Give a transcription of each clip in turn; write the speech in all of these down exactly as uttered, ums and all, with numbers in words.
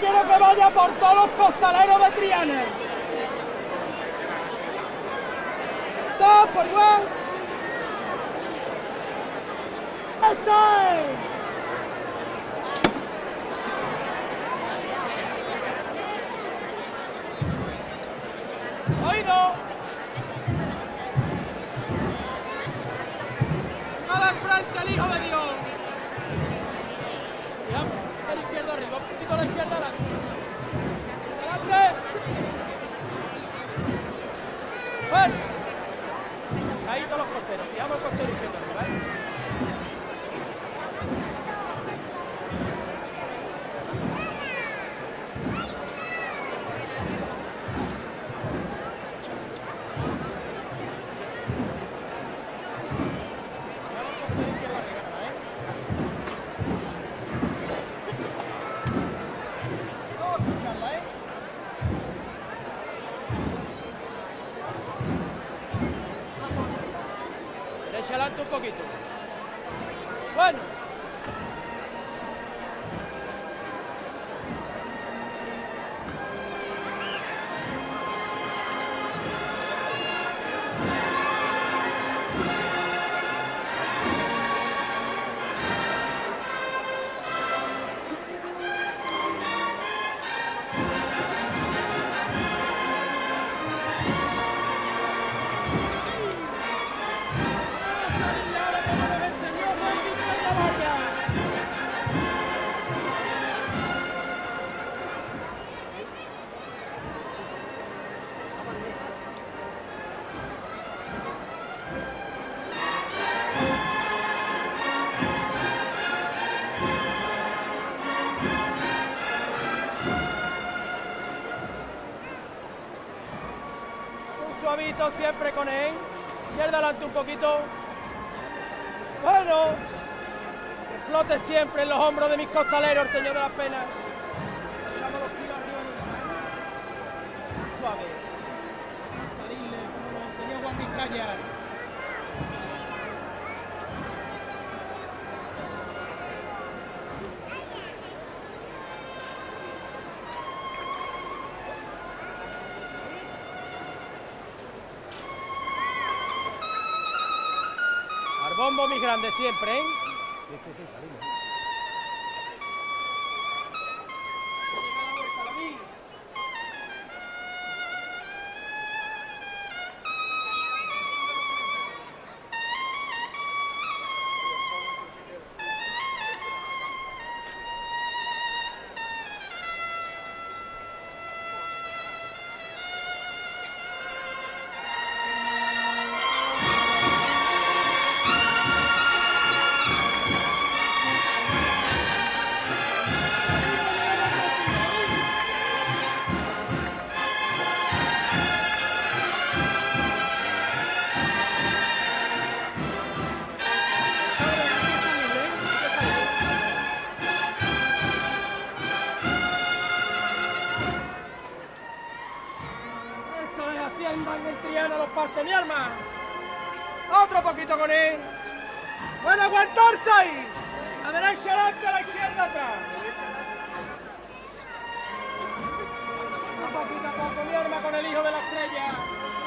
quiero que vaya por todos los costaleros de Triana. Todos por igual. ¡Esto es! ¡Oído! ¡A la frente el Hijo de Dios! Cuidado, a la izquierda arriba, un poquito a la izquierda adelante. ¡Adelante! ¡Bueno! Ahí todos los costeros, fijamos el costero izquierdo arriba, ¿eh? Derecha adelante un poquito. Bueno. Suavito siempre con él. Izquierda adelante un poquito. Bueno. Que flote siempre en los hombros de mis costaleros el Señor de las Penas. Echamos los kilos arriba. Suave. A salirle como nos enseñó Juan Vizcaya. Bombo muy grande siempre, ¿eh? Sí, sí, sí, salimos. En Triana los pasos, mi arma. Otro poquito con él. Bueno, aguantarse ahí. A derecha adelante, a la izquierda atrás. A poquito a poco, mi arma con el Hijo de la Estrella.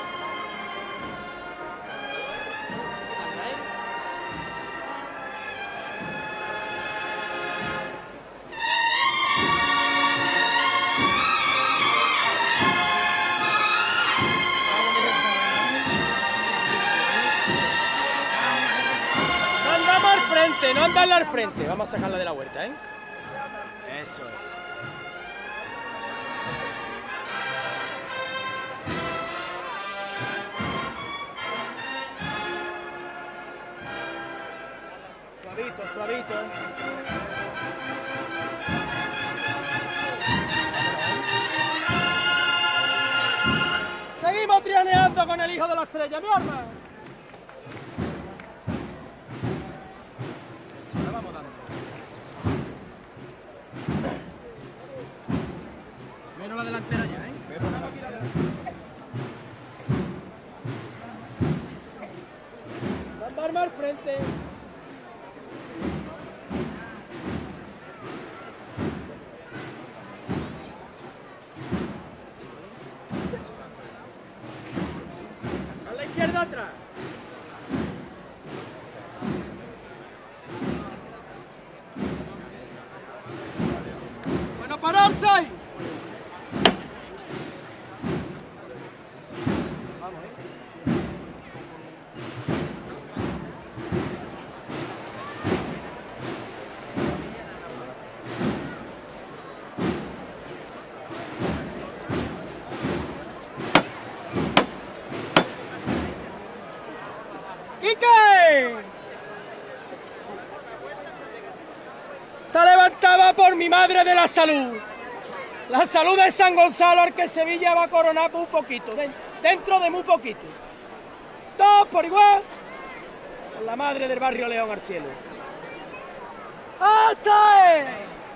No andarle al frente, vamos a sacarla de la vuelta, ¿eh? Eso es. Suavito, suavito. Seguimos trianeando con el Hijo de la Estrella, mi arma. Menos la delantera ya, ¿eh? Mandarme al frente. pararse ahí! Vamos, ¿eh? ¡Quique! Está levantada por mi madre de la salud. La salud de San Gonzalo, al que Sevilla va a coronar por un poquito, dentro de muy poquito. Todos por igual, con la madre del barrio León al cielo. ¡Hasta él!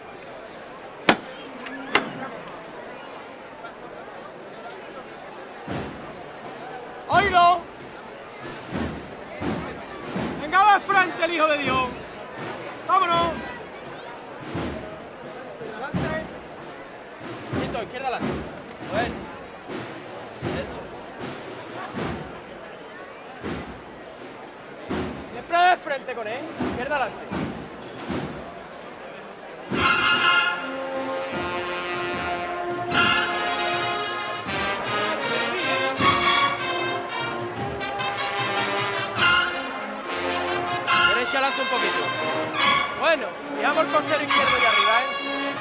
¡Oído! Venga de frente el Hijo de Dios. ¡Vámonos! Adelante. Poquito, izquierda adelante. Bueno. Eso. Siempre de frente con él. Izquierda adelante. Derecha adelante un poquito. Bueno, fijamos el costero izquierdo y arriba, ¿eh?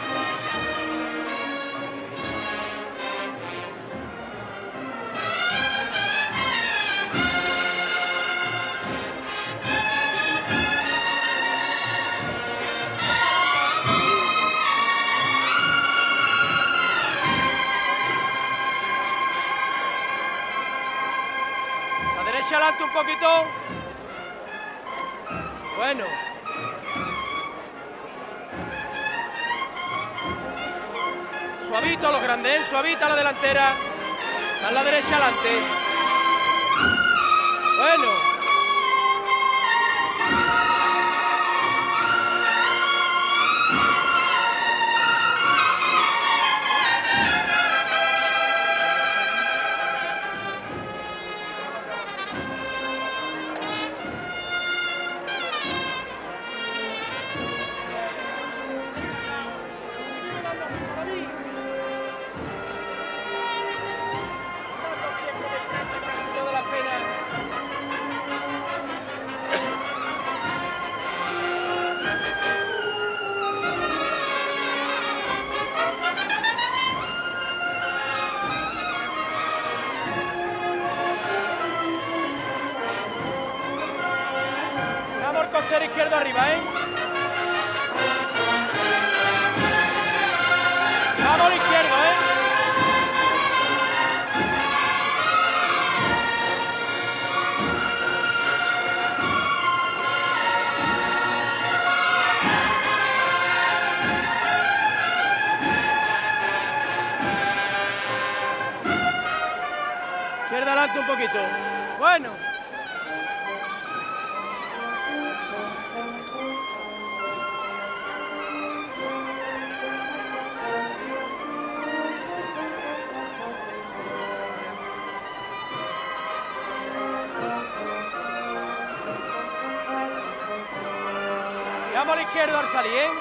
La derecha adelante un poquito. Bueno. Suavito a los grandes, suavita a la delantera. A la derecha adelante. Bueno. Costero izquierdo arriba, ¿eh? Vamos al izquierdo, ¿eh? Izquierda adelante un poquito. Bueno. Vamos a la izquierda al salir, ¿eh?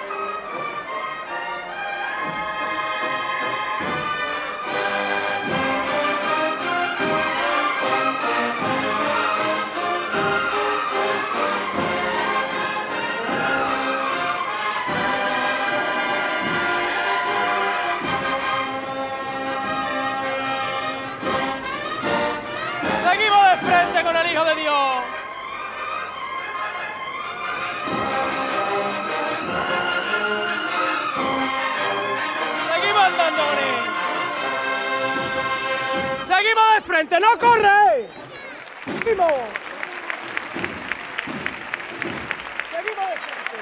Seguimos de frente con el Hijo de Dios. Seguimos de frente, no corre. Seguimos. Seguimos de frente.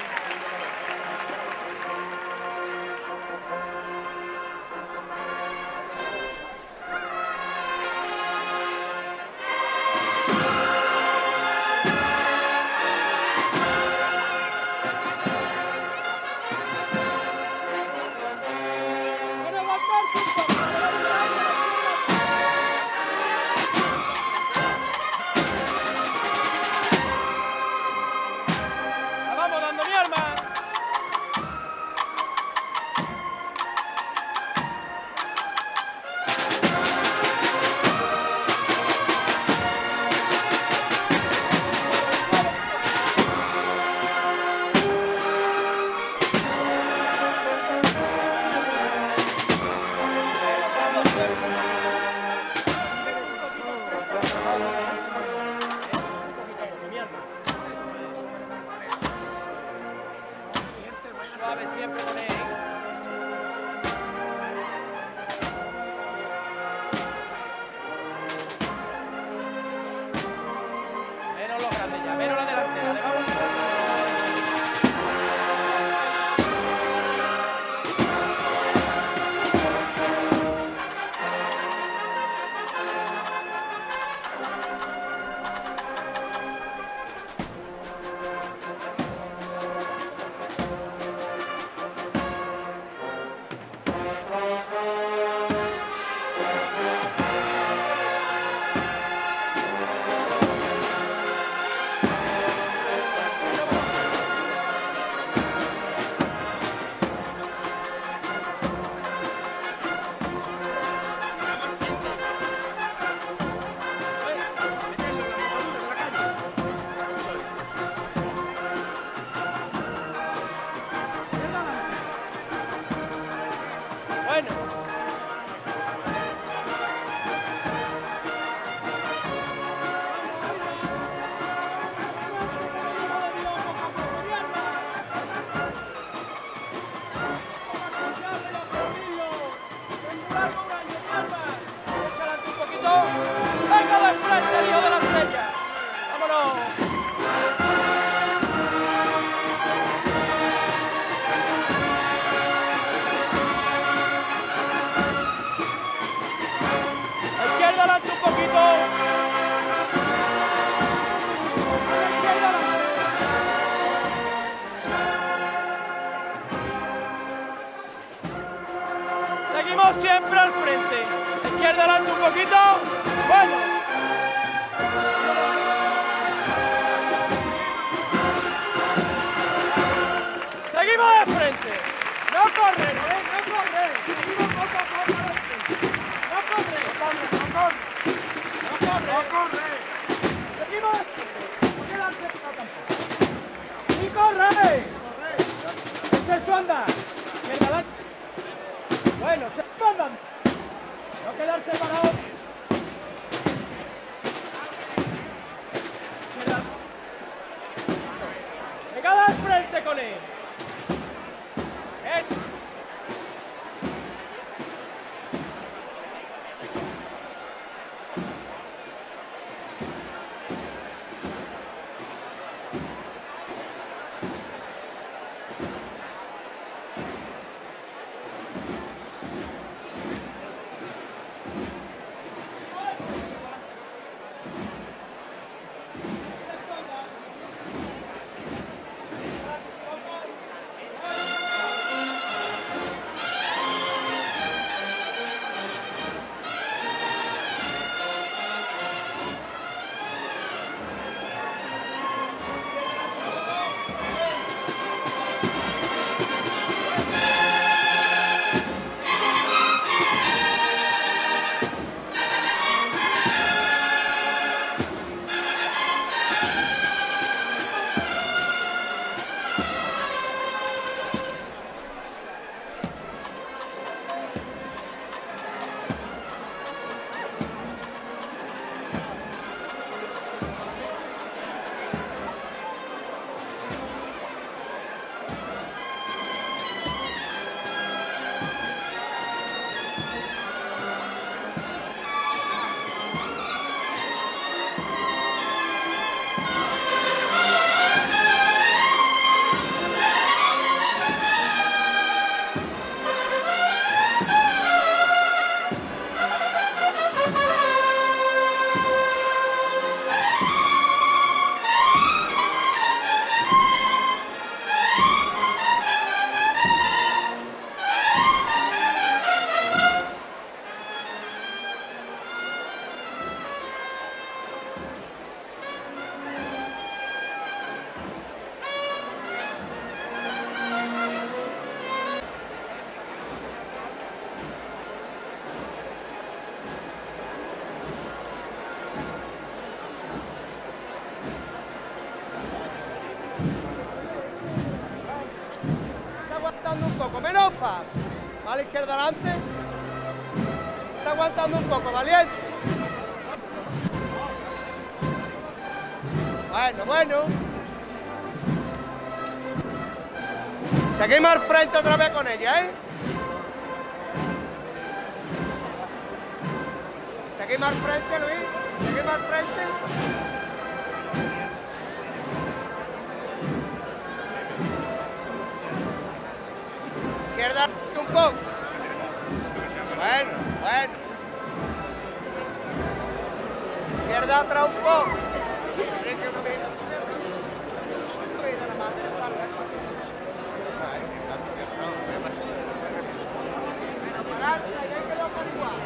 Bueno. Venga de frente, el hijo de la estrella. Vámonos. A la izquierda adelante un poquito. A la izquierda adelante. Seguimos siempre al frente. A la izquierda adelante un poquito. Bueno. Seguimos de frente. No corre, no, ¿eh? No corre. Seguimos poco a poco de frente. No corre. No corre, no corre. No corre. No corre. Seguimos de frente. No quedarse pegado tampoco. ¡Y corre! Corre. Ese es su andar. El galán. Bueno, se andan. No quedarse parado. Pegada al frente con él. Un poco, menos paso. A la izquierda adelante. Está aguantando un poco, valiente. Bueno, bueno. Seguimos al frente otra vez con ella, ¿eh? Seguimos al frente, Luis. Seguimos al frente. Izquierda un poco. Bueno, bueno. Izquierda atrás un poco. Tiene que una vez no viene la madre de sala. Ay, tanto que no, voy a marchar. Pero pararse, ahí quedó por igual.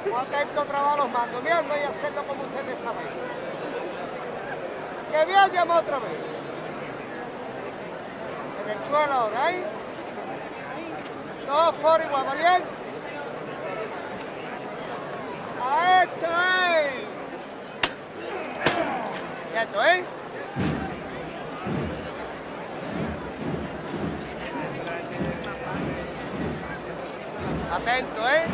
Muy atento a trabajar los mandos, mi alma, y hacerlo como ustedes saben. Que bien, llama otra vez. En el suelo ahora, ¿eh? Todos por igual, valiente. ¡A esto, eh! Quieto, ¿eh? Atento, ¿eh?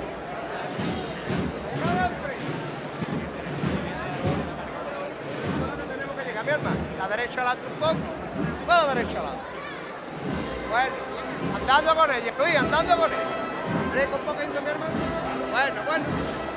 Tenemos que llegar, mi hermano. La derecha adelante un poco. Va la derecha adelante. Bueno, andando con ella, estoy andando con ella. Rico un poquito, mi hermano. Bueno, bueno.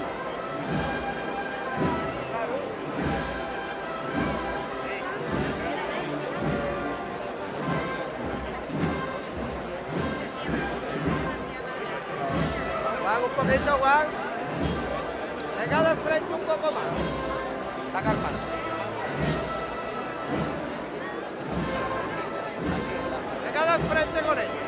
Juan, un poquito, Juan. Venga de frente un poco más. Saca el paso. Venga de frente con ella.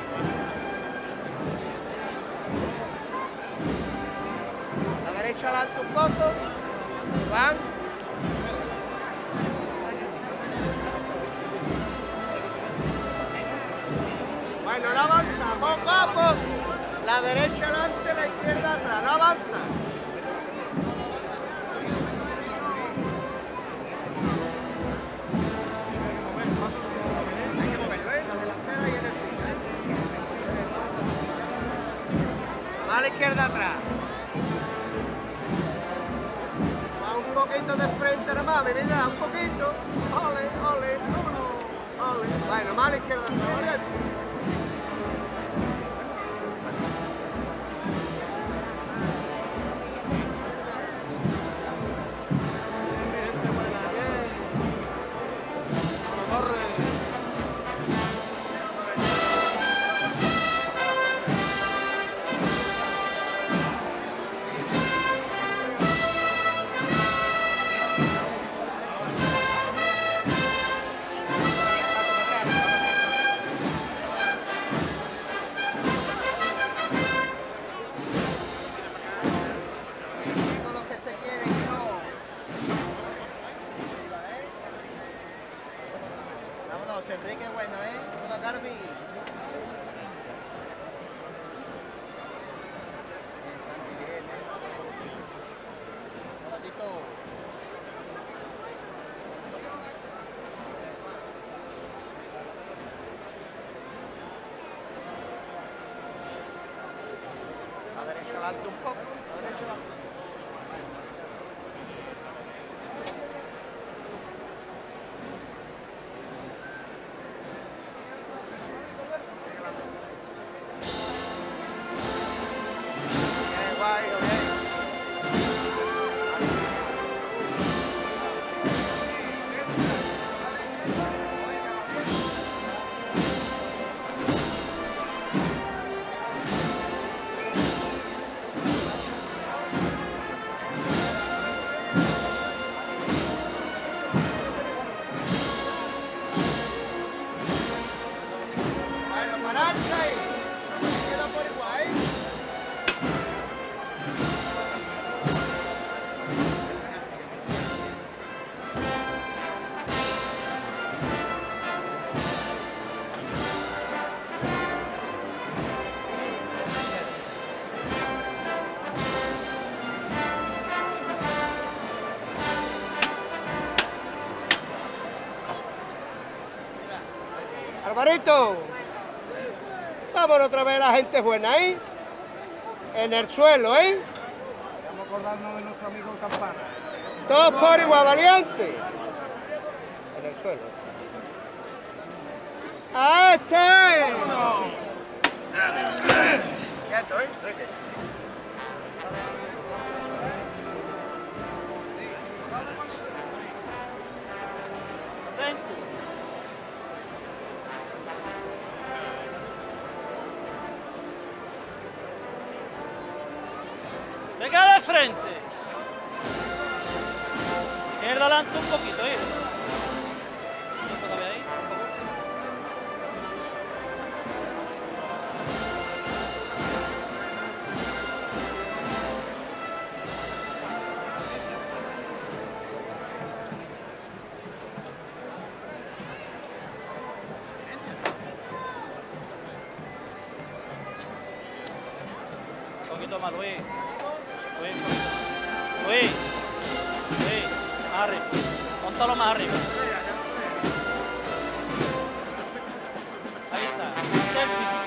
La derecha adelante un poco. Juan. Bueno, no avanza, poco a poco. La derecha adelante, la izquierda atrás, no avanza. Hay que moverlo, ¿eh? La delantera y en el fin, ¿eh? Más a la izquierda atrás. Va un poquito de frente nada más, mi vida, un poquito. Ole, ole, vámonos, ole. Bueno, más a la izquierda atrás, ¿vale? Enrique, bueno, ¿eh? Toda Carmen. Un ratito. La derecha adelante un poco. La derecha adelante. Alvarito, vámonos otra vez la gente buena, ¿eh? En el suelo, ¿eh? Vamos a acordarnos de nuestro amigo Campana. Todos por igual, valiente. En el suelo. ¡A este! Quieto, ¿eh? Enrique. Venga de frente. Izquierda adelante un poquito, ¿eh? Todavía ahí, por favor. poquito más, Luis. Luis, Luis. Luis, más arriba. Póntalo más arriba. Ahí está. Chelsea.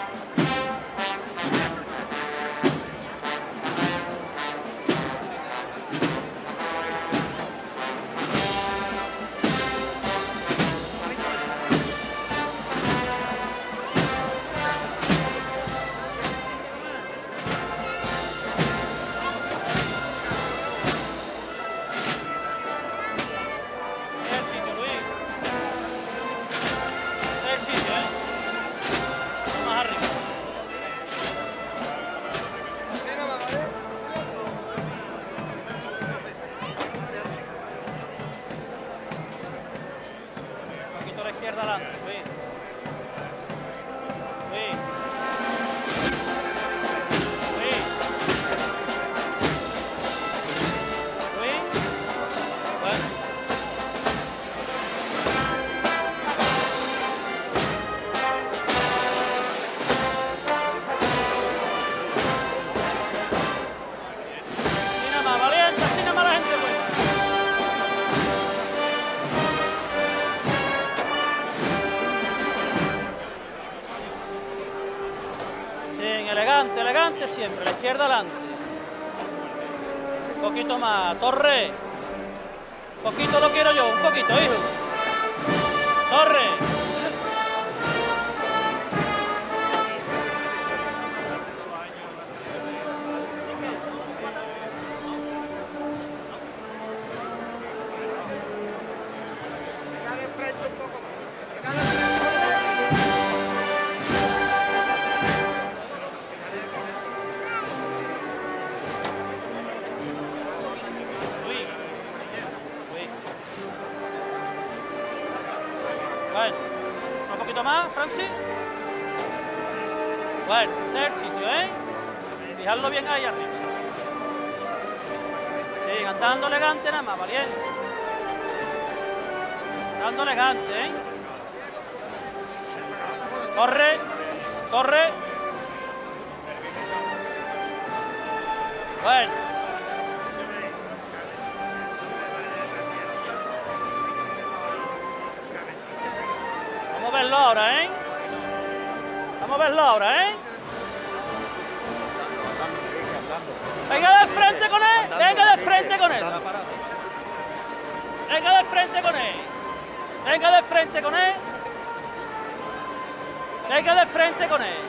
Izquierda adelante, Luis. Luis. Luis. Luis. Bueno. Así nada más, valiente, así nada más la gente buena. Elegante, elegante siempre, la izquierda adelante. Un poquito más, Torre. Un poquito lo quiero yo, un poquito, hijo. Torre. Bueno, un poquito más, Francis. Bueno, ese es el sitio, ¿eh? Fijarlo bien ahí arriba. Sí, andando elegante nada más, valiente. Andando elegante, ¿eh? Corre, corre. Bueno. Vamos a verlo ahora, ¿eh? Vamos a verlo ahora, ¿eh? Venga de frente con él, venga de frente con él. Venga de frente con él. Venga de frente con él. Venga de frente con él.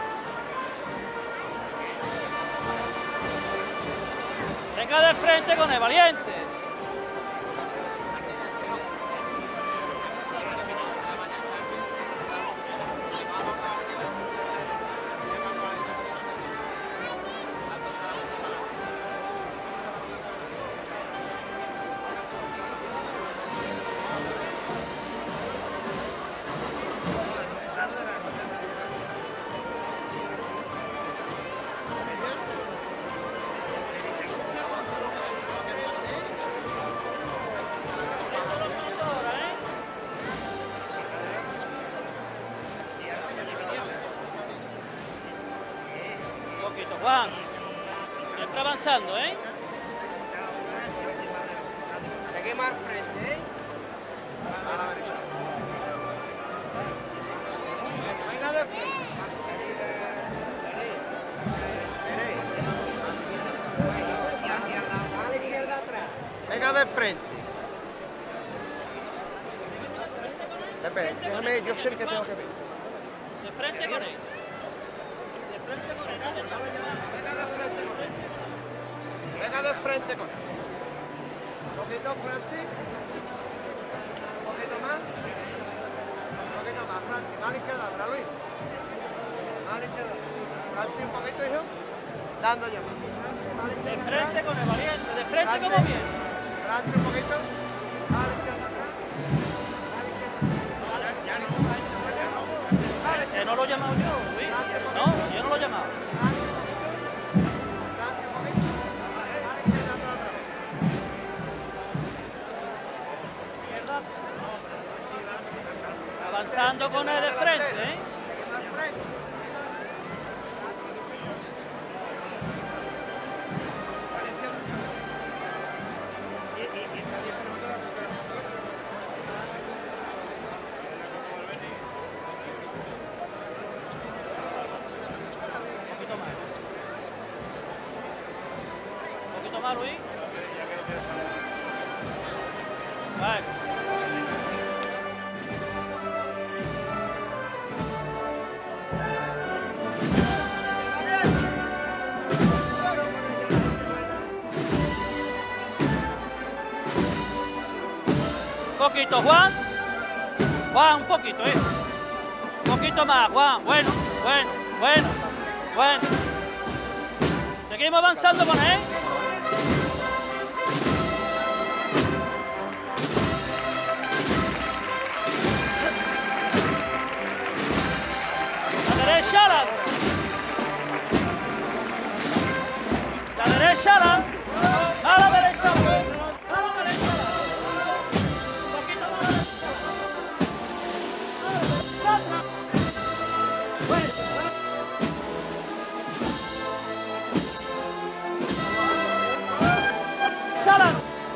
Venga de frente con él, valiente. Juan, siempre avanzando, ¿eh? Seguimos al frente, ¿eh? A la derecha. Venga de frente. A la izquierda atrás. Venga de frente. Pepe, déjame, yo sé que tengo que ver. De frente con él. De frente con él. Venga de frente con él. Un poquito, Francis. Un poquito más. Un poquito más, Francis. Más a la izquierda atrás, Luis. Más a la izquierda. Francis, un poquito, hijo. Dando ya más. De frente con el valiente. De frente como bien. Francis, un poquito. Más a la izquierda atrás. Que no lo he llamado yo, Luis. No, yo no lo he llamado. Avanzando con él de frente, ¿eh? va, Luis. Vale. Un poquito, Juan. Juan, un poquito, ¿eh? Un poquito más, Juan. Bueno, bueno, bueno, bueno. Seguimos avanzando con él. La derecha, la... La derecha, la... A la derecha. A la derecha.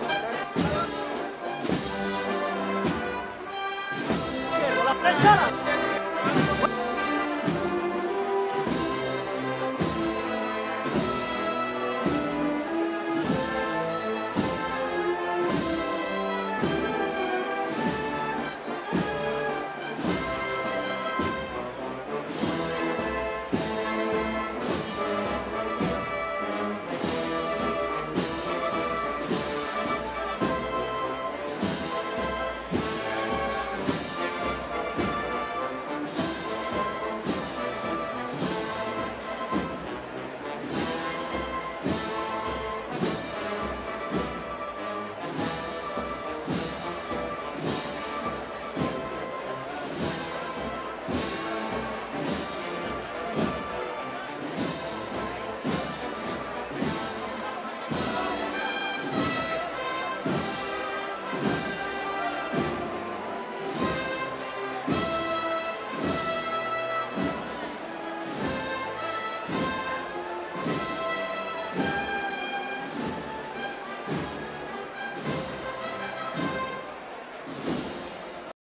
La flechada.